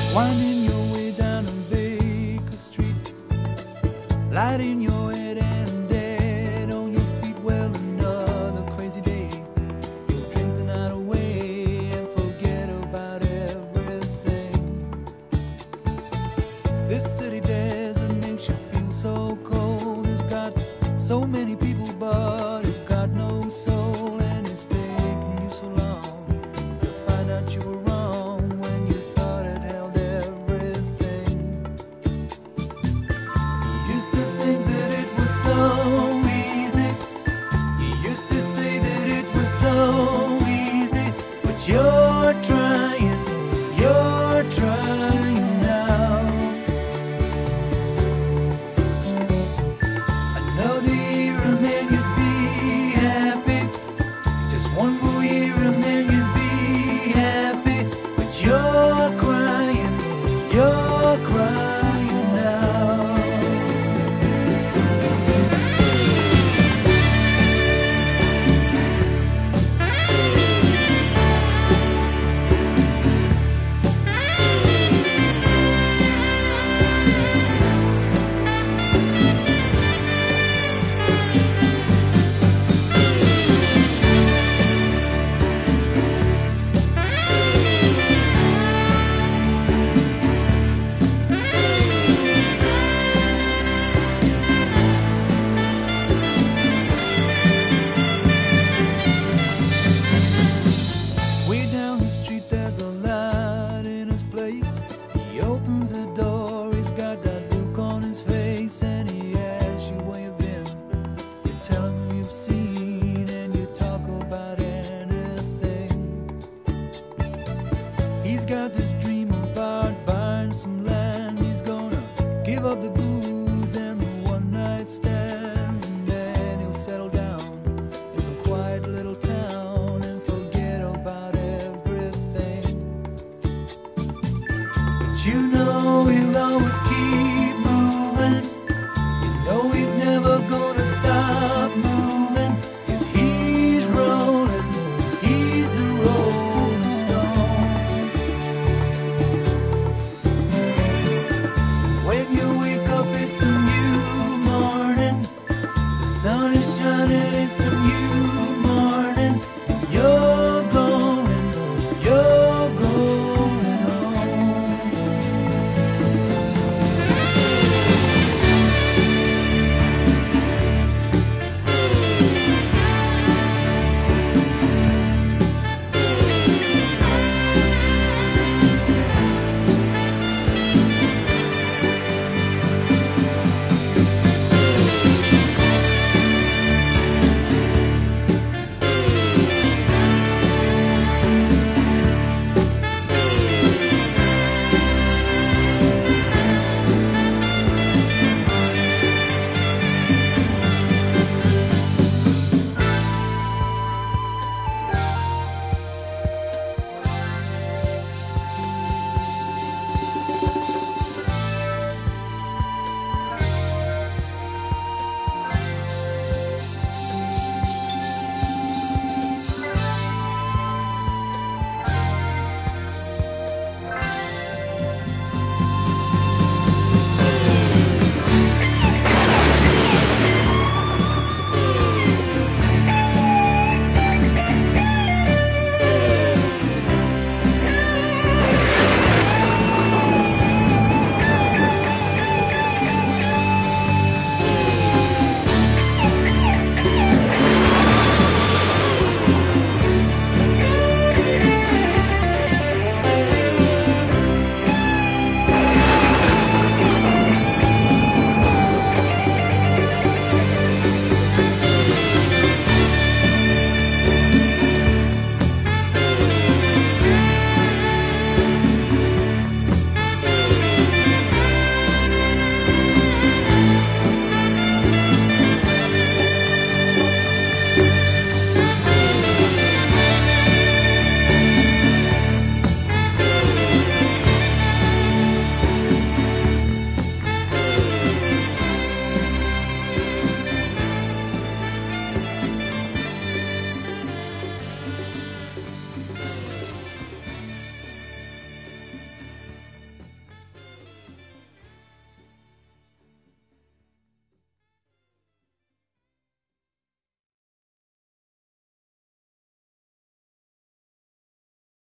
Winding your way down on Baker Street, light in your head and dead on your feet. Well, another crazy day. You'll drink the night away and forget about everything. This city desert makes you feel so cold. It's got so many people, but it's got no soul. And it's taken you so long to find out you were wrong when you thought it held everything. You used to think that it was so easy. You used to say that it was so easy. But you're trying now. Another year and then you'd be happy. Just one more year and then you'd be happy. But you're crying now. Way down the street there's a light in his place. He opens the door, he's got that look on his face, and he asks you where you've been. You tell him who you've seen, and you talk about anything. He's got this dream about buying some land. He's gonna give up the booze and the one night stands, and then he'll settle down in some quiet little town and forget about everything. But you know he'll always keep